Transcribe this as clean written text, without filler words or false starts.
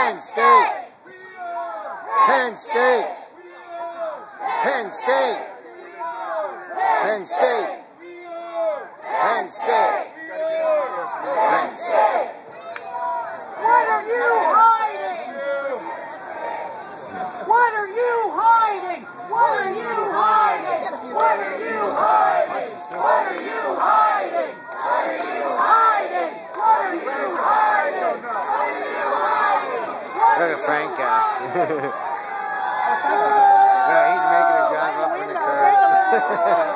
Penn State. Penn State. Penn State. Penn State. Penn State. Penn State. What are you hiding? What are you hiding? What are you hiding? What are you hiding? What are you hiding? What are you hiding? What are you hiding? What are you hiding? Look at Frank guy. Yeah, he's making a drive up in the curb.